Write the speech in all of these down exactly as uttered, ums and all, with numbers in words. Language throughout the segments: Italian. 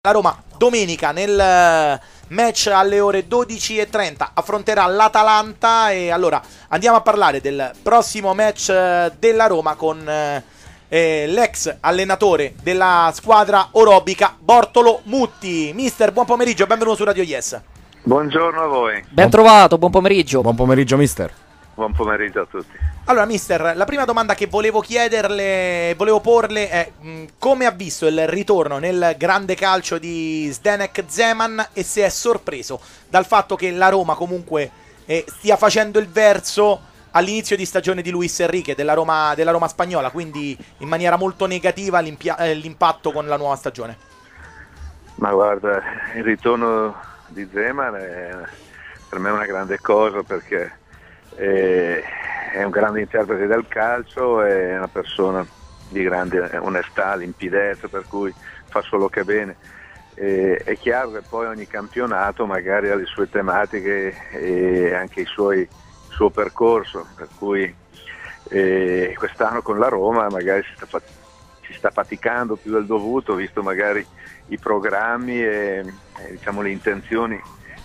La Roma domenica nel match alle ore dodici e trenta affronterà l'Atalanta e allora andiamo a parlare del prossimo match della Roma con eh, l'ex allenatore della squadra orobica Bortolo Mutti. Mister, buon pomeriggio, benvenuto su Radio Yes. Buongiorno a voi. Ben trovato, buon pomeriggio. Buon pomeriggio mister. Buon pomeriggio a tutti. Allora mister, la prima domanda che volevo chiederle, volevo porle è mh, come ha visto il ritorno nel grande calcio di Zdeněk Zeman e se è sorpreso dal fatto che la Roma comunque eh, stia facendo il verso all'inizio di stagione di Luis Enrique della Roma, della Roma spagnola, quindi in maniera molto negativa eh, l'impatto con la nuova stagione. Ma guarda, il ritorno di Zeman è per me una grande cosa perché eh, è un grande interprete del calcio, è una persona di grande onestà, limpidezza, per cui fa solo che bene. Eh, è chiaro che poi ogni campionato magari ha le sue tematiche e anche i suoi, il suo percorso, per cui eh, quest'anno con la Roma magari si sta, si sta faticando più del dovuto, visto magari i programmi e, e diciamo le intenzioni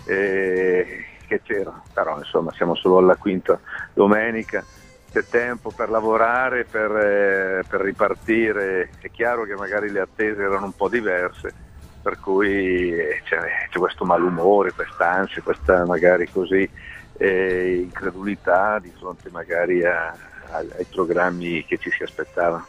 eh, che c'erano, però insomma siamo solo alla quinta domenica, c'è tempo per lavorare, per, eh, per ripartire. È chiaro che magari le attese erano un po' diverse, per cui eh, c'è, c'è questo malumore, quest'ansia, questa magari così eh, incredulità di fronte magari a, a, ai programmi che ci si aspettava.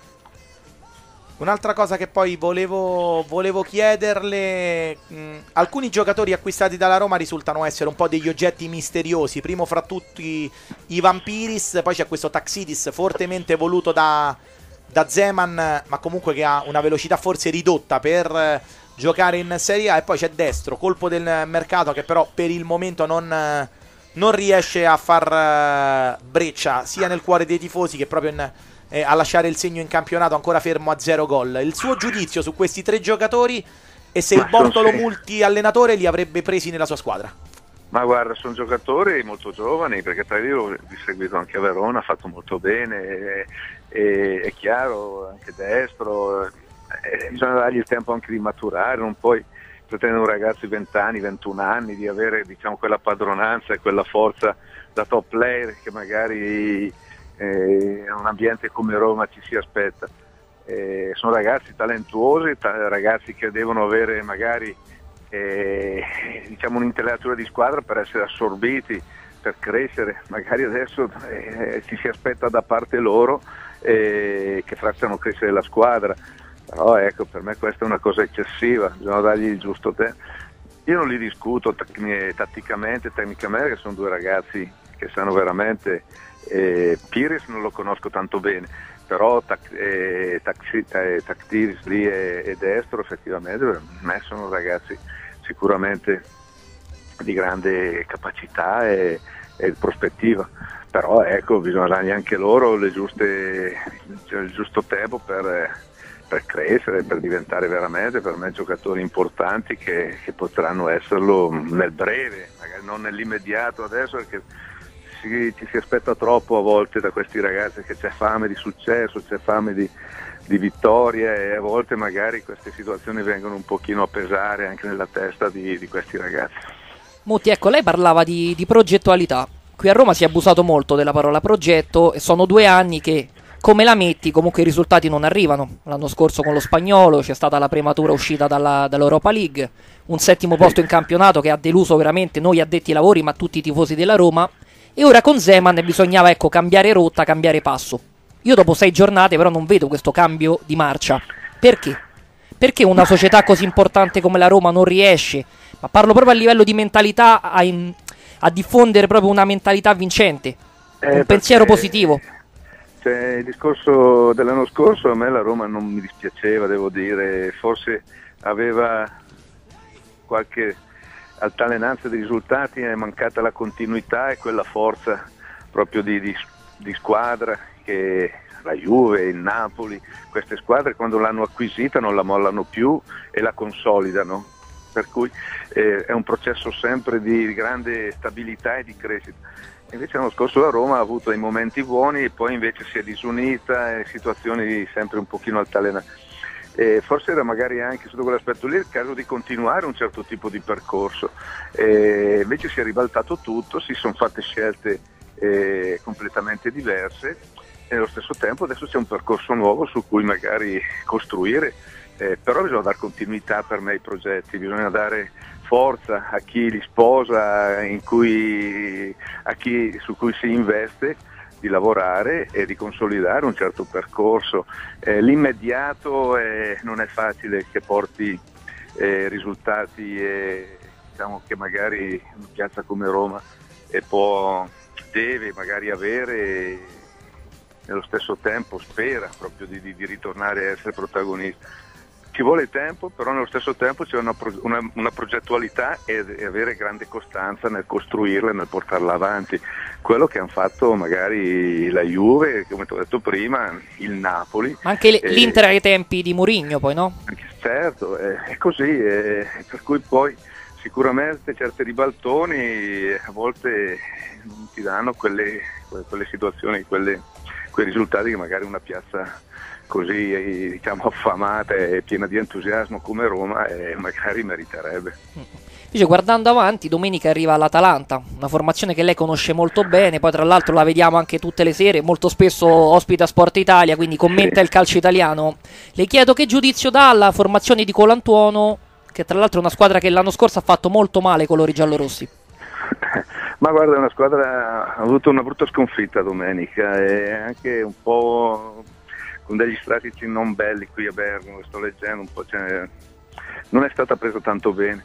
Un'altra cosa che poi volevo, volevo chiederle, mh, alcuni giocatori acquistati dalla Roma risultano essere un po' degli oggetti misteriosi, primo fra tutti i Vampiris, poi c'è questo Taxidis fortemente voluto da, da Zeman, ma comunque che ha una velocità forse ridotta per eh, giocare in Serie A, e poi c'è Destro, colpo del mercato che però per il momento non, eh, non riesce a far eh, breccia sia nel cuore dei tifosi che proprio in... Eh, a lasciare il segno in campionato ancora fermo a zero gol. Il suo giudizio su questi tre giocatori e se Ma il Bortolo Mutti allenatore li avrebbe presi nella sua squadra? Ma guarda, sono giocatori molto giovani, perché tra io l'ho seguito anche a Verona, ha fatto molto bene, e, e, è chiaro, anche Destro, e bisogna dargli il tempo anche di maturare, non puoi pretendere un ragazzo di venti anni, ventuno anni di avere diciamo quella padronanza e quella forza da top player che magari in un ambiente come Roma ci si aspetta. Eh, sono ragazzi talentuosi, ta- ragazzi che devono avere magari eh, diciamo un'intellettualità di squadra per essere assorbiti, per crescere. Magari adesso eh, ci si aspetta da parte loro eh, che facciano crescere la squadra, però ecco, per me questa è una cosa eccessiva, bisogna dargli il giusto tempo. Io non li discuto tec- tatticamente, tecnicamente, che sono due ragazzi che sanno veramente. Eh, Pires non lo conosco tanto bene, però tac, eh, taxi, eh, Tactiris lì e, e Destro effettivamente per me sono ragazzi sicuramente di grande capacità e, e prospettiva, però ecco, bisogna dargli anche loro le giuste, il giusto tempo per, per crescere, per diventare veramente per me giocatori importanti che, che potranno esserlo nel breve, magari non nell'immediato adesso, perché Ci, ci si aspetta troppo a volte da questi ragazzi, che c'è fame di successo, c'è fame di, di vittoria, e a volte magari queste situazioni vengono un pochino a pesare anche nella testa di, di questi ragazzi. Mutti, ecco, lei parlava di, di progettualità. Qui a Roma si è abusato molto della parola progetto e sono due anni che, come la metti, comunque i risultati non arrivano. L'anno scorso con lo Spagnolo c'è stata la prematura uscita dalla, dall'Europa League, un settimo posto in campionato che ha deluso veramente noi addetti ai lavori ma tutti i tifosi della Roma. E ora con Zeman bisognava ecco cambiare rotta, cambiare passo. Io dopo sei giornate però non vedo questo cambio di marcia. Perché? Perché una società così importante come la Roma non riesce, ma parlo proprio a livello di mentalità, a, in, a diffondere proprio una mentalità vincente, eh, un pensiero positivo? Cioè, il discorso dell'anno scorso a me la Roma non mi dispiaceva, devo dire, forse aveva qualche altalenanza dei risultati, è mancata la continuità e quella forza proprio di, di, di squadra che la Juve, il Napoli, queste squadre quando l'hanno acquisita non la mollano più e la consolidano, per cui eh, è un processo sempre di grande stabilità e di crescita. Invece l'anno scorso la Roma ha avuto dei momenti buoni e poi invece si è disunita, e situazioni sempre un pochino altalenanti. E forse era magari anche sotto quell'aspetto lì il caso di continuare un certo tipo di percorso, e invece si è ribaltato tutto, si sono fatte scelte eh, completamente diverse e nello stesso tempo adesso c'è un percorso nuovo su cui magari costruire, eh, però bisogna dare continuità per me ai progetti, bisogna dare forza a chi li sposa, in cui, a chi, su cui si investe, di lavorare e di consolidare un certo percorso. Eh, l'immediato eh, non è facile che porti eh, risultati eh, diciamo che magari una piazza come Roma eh, può, deve magari avere, e nello stesso tempo spera proprio di, di, di ritornare a essere protagonista. Ci vuole tempo, però nello stesso tempo c'è una, una, una progettualità e, e avere grande costanza nel costruirla e nel portarla avanti. Quello che hanno fatto magari la Juve, come ti ho detto prima, il Napoli. Ma anche eh, l'Inter ai tempi di Mourinho poi, no? Certo, eh, è così, eh, per cui poi sicuramente certi ribaltoni a volte ti danno quelle, quelle situazioni, quelle, quei risultati che magari una piazza così diciamo affamata e piena di entusiasmo come Roma eh, magari meriterebbe. Invece guardando avanti, domenica arriva l'Atalanta, una formazione che lei conosce molto bene, poi tra l'altro la vediamo anche tutte le sere, molto spesso ospita Sport Italia, quindi commenta sì. il calcio italiano. Le chiedo che giudizio dà alla formazione di Colantuono, che tra l'altro è una squadra che l'anno scorso ha fatto molto male ai colori giallorossi. Ma guarda, è una squadra ha avuto una brutta sconfitta domenica e anche un po' con degli stratici non belli qui a Bergamo, sto leggendo un po', cioè, non è stata presa tanto bene.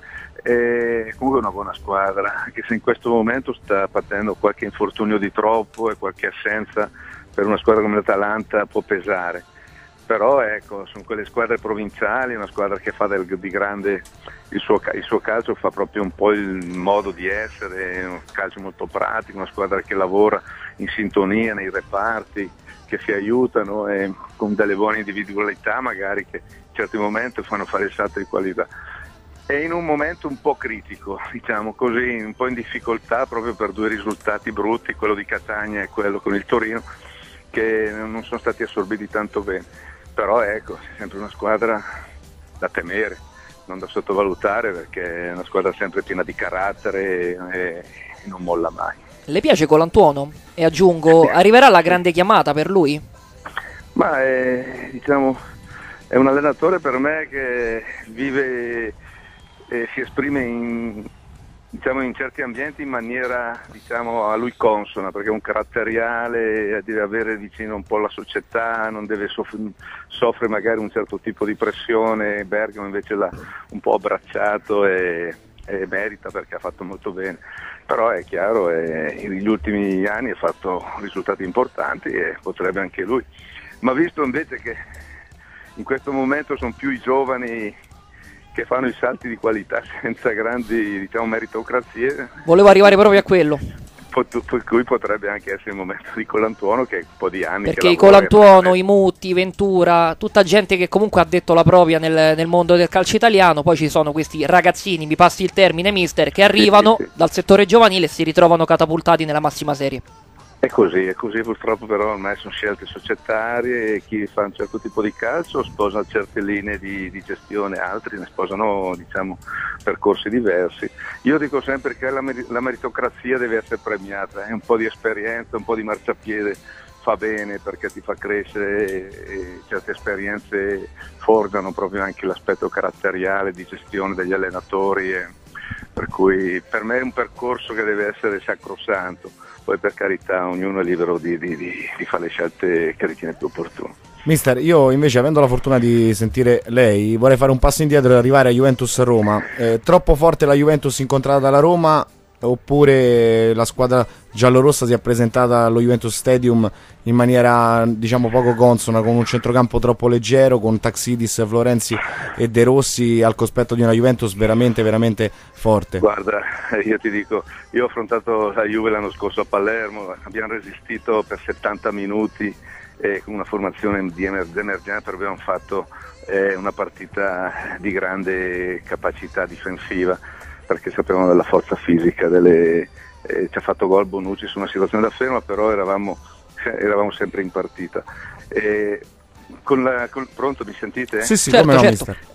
E comunque è una buona squadra, anche se in questo momento sta patendo qualche infortunio di troppo e qualche assenza per una squadra come l'Atalanta può pesare. Però ecco, sono quelle squadre provinciali, una squadra che fa del, di grande il suo, il suo calcio, fa proprio un po' il modo di essere, un calcio molto pratico, una squadra che lavora in sintonia nei reparti, che si aiutano e con delle buone individualità magari che in certi momenti fanno fare il salto di qualità. E in un momento un po' critico, diciamo così, un po' in difficoltà proprio per due risultati brutti, quello di Catania e quello con il Torino, che non sono stati assorbiti tanto bene. Però ecco, è sempre una squadra da temere, non da sottovalutare, perché è una squadra sempre piena di carattere e, e non molla mai. Le piace Colantuono? E aggiungo, arriverà la grande chiamata per lui? Ma è, diciamo, è un allenatore per me che vive e si esprime in, diciamo, in certi ambienti in maniera diciamo, a lui consona, perché è un caratteriale, deve avere vicino un po' la società, non deve soff- soffre magari un certo tipo di pressione. Bergamo invece l'ha un po' abbracciato e, e merita, perché ha fatto molto bene. Però è chiaro, eh, negli ultimi anni ha fatto risultati importanti e potrebbe anche lui. Ma visto invece che in questo momento sono più i giovani che fanno i salti di qualità senza grandi diciamo, meritocrazie. Volevo arrivare proprio a quello. Per cui potrebbe anche essere il momento di Colantuono, che è un po' di anni perché che i Colantuono, i Mutti, Ventura, tutta gente che comunque ha detto la propria nel, nel mondo del calcio italiano. Poi ci sono questi ragazzini, mi passi il termine mister, che arrivano sì, sì, sì. dal settore giovanile e si ritrovano catapultati nella massima serie. È così, è così purtroppo, però ormai sono scelte societarie e chi fa un certo tipo di calcio sposa certe linee di, di gestione, altri ne sposano diciamo, percorsi diversi. Io dico sempre che la, la meritocrazia deve essere premiata, eh? Un po' di esperienza, un po' di marciapiede fa bene perché ti fa crescere e, e certe esperienze forgiano proprio anche l'aspetto caratteriale di gestione degli allenatori, e, per cui per me è un percorso che deve essere sacrosanto. Poi per carità ognuno è libero di, di, di, di fare le scelte che ritiene più opportune. Mister, io invece avendo la fortuna di sentire lei vorrei fare un passo indietro e arrivare a Juventus-Roma. Eh, troppo forte la Juventus incontrata dalla Roma, oppure la squadra giallorossa si è presentata allo Juventus Stadium in maniera diciamo poco consona, con un centrocampo troppo leggero, con Taxidis, Florenzi e De Rossi al cospetto di una Juventus veramente veramente forte? Guarda, io ti dico, io ho affrontato la Juve l'anno scorso a Palermo, abbiamo resistito per settanta minuti e con una formazione di emergenza, però abbiamo fatto eh, una partita di grande capacità difensiva, perché sapevamo della forza fisica, delle, eh, ci ha fatto gol Bonucci su una situazione da ferma, però eravamo, eravamo sempre in partita. E con la, con, pronto, mi sentite? Sì, sì, certo, come no, certo. mister.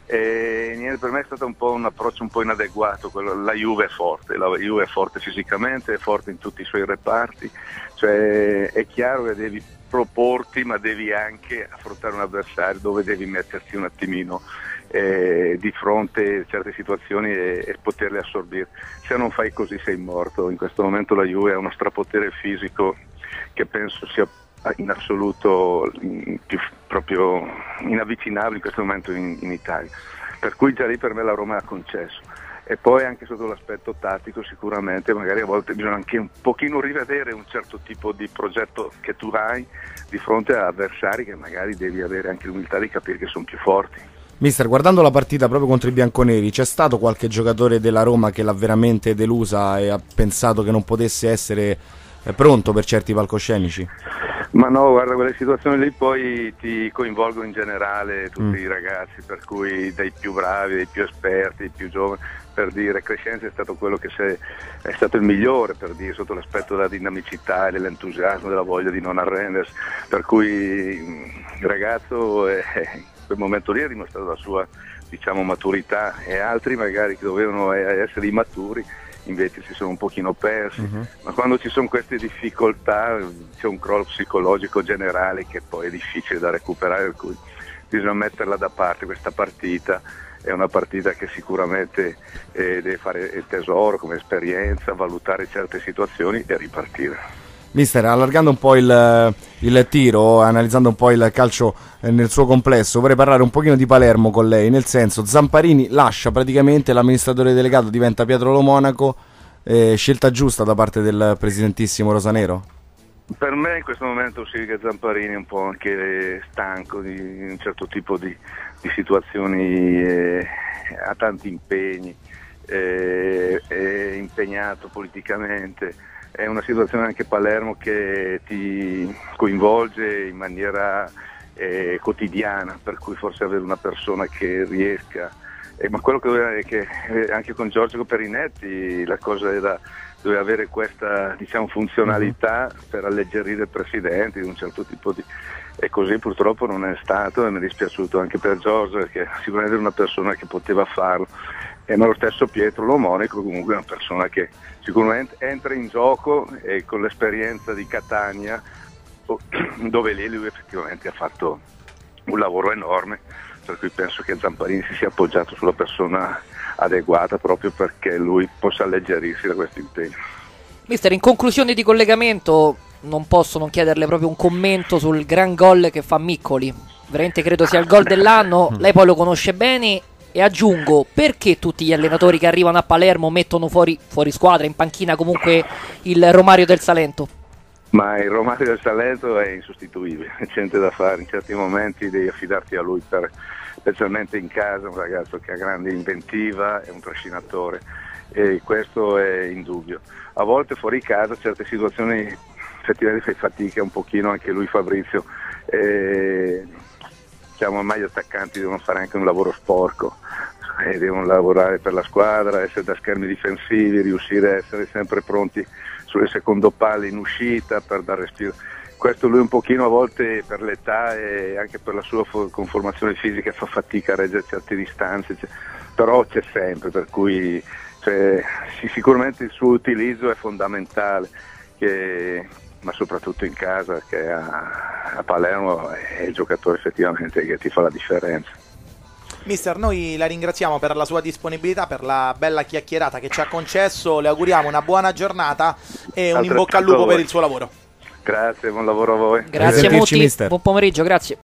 E, niente, per me è stato un po' un approccio un po' inadeguato. Quello, la Juve è forte, la Juve è forte fisicamente, è forte in tutti i suoi reparti, cioè è chiaro che devi proporti, ma devi anche affrontare un avversario dove devi metterti un attimino eh, di fronte a certe situazioni e, e poterle assorbire. Se non fai così sei morto. In questo momento la Juve ha uno strapotere fisico che penso sia in assoluto in, più, proprio inavvicinabile in questo momento in, in Italia, per cui già lì per me la Roma ha concesso. E poi anche sotto l'aspetto tattico sicuramente magari a volte bisogna anche un pochino rivedere un certo tipo di progetto che tu hai di fronte a avversari che magari devi avere anche l'umiltà di capire che sono più forti. Mister, guardando la partita proprio contro i bianconeri, c'è stato qualche giocatore della Roma che l'ha veramente delusa e ha pensato che non potesse essere pronto per certi palcoscenici? Ma no, guarda, quelle situazioni lì poi ti coinvolgono in generale tutti Mm. i ragazzi, per cui dai più bravi, dai più esperti, dai più giovani. Per dire, Crescenzi è stato quello che se, è stato il migliore, per dire, sotto l'aspetto della dinamicità e dell'entusiasmo, della voglia di non arrendersi, per cui il ragazzo è, in quel momento lì ha dimostrato la sua, diciamo, maturità, e altri magari che dovevano essere immaturi invece si sono un pochino persi. Uh-huh. Ma quando ci sono queste difficoltà c'è un crollo psicologico generale che poi è difficile da recuperare, per cui bisogna metterla da parte. Questa partita è una partita che sicuramente eh, deve fare il tesoro come esperienza, valutare certe situazioni e ripartire. Mister, allargando un po' il, il tiro, analizzando un po' il calcio nel suo complesso, vorrei parlare un pochino di Palermo con lei, nel senso Zamparini lascia praticamente, l'amministratore delegato diventa Pietro Lo Monaco, eh, scelta giusta da parte del presidentissimo Rosanero? Per me in questo momento sì, che Zamparini è un po' anche stanco di un certo tipo di, di situazioni, eh, ha tanti impegni, eh, è impegnato politicamente. È una situazione anche Palermo che ti coinvolge in maniera eh, quotidiana, per cui forse avere una persona che riesca, eh, ma quello che doveva, che eh, anche con Giorgio Perinetti la cosa era, doveva avere questa, diciamo, funzionalità per alleggerire il presidente di un certo tipo di, e così purtroppo non è stato, e mi è dispiaciuto anche per Giorgio, perché sicuramente era una persona che poteva farlo. E ma lo stesso Pietro Lo Monaco comunque è una persona che sicuramente entra in gioco, e con l'esperienza di Catania, dove lì lui effettivamente ha fatto un lavoro enorme, per cui penso che Zamparini si sia appoggiato sulla persona adeguata proprio perché lui possa alleggerirsi da questo impegno. Mister, in conclusione di collegamento non posso non chiederle proprio un commento sul gran gol che fa Miccoli. Veramente credo sia il gol dell'anno, lei poi lo conosce bene. E aggiungo, perché tutti gli allenatori che arrivano a Palermo mettono fuori, fuori squadra, in panchina comunque il Romario del Salento? Ma il Romario del Salento è insostituibile, c'è niente da fare, in certi momenti devi affidarti a lui, per, specialmente in casa, un ragazzo che ha grande inventiva, è un trascinatore, e questo è indubbio. A volte fuori casa certe situazioni effettivamente fai fatica un pochino, anche lui Fabrizio, eh, diciamo, ormai gli attaccanti devono fare anche un lavoro sporco, e devono lavorare per la squadra, essere da schermi difensivi, riuscire a essere sempre pronti sulle secondo palle in uscita per dare respiro. Questo lui un pochino a volte per l'età e anche per la sua conformazione fisica fa fatica a reggere certe distanze, cioè, però c'è sempre, per cui cioè, sì, sicuramente il suo utilizzo è fondamentale, che, ma soprattutto in casa, che a, a Palermo è il giocatore effettivamente che ti fa la differenza. Mister, noi la ringraziamo per la sua disponibilità, per la bella chiacchierata che ci ha concesso, le auguriamo una buona giornata e un in bocca al lupo per il suo lavoro. Grazie, buon lavoro a voi. Grazie a tutti, buon pomeriggio, grazie.